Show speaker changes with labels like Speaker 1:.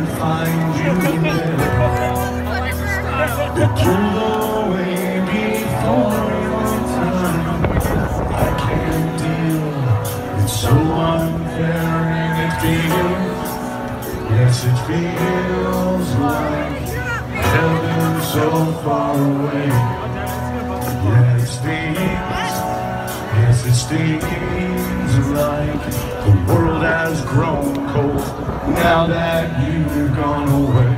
Speaker 1: would find you there. It pulled away before your time. I can't deal, it's so unfair and it feels, yes it feels like heaven so far away. Yeah, it stings, yes it stings like the world has grown cold now that you've gone away.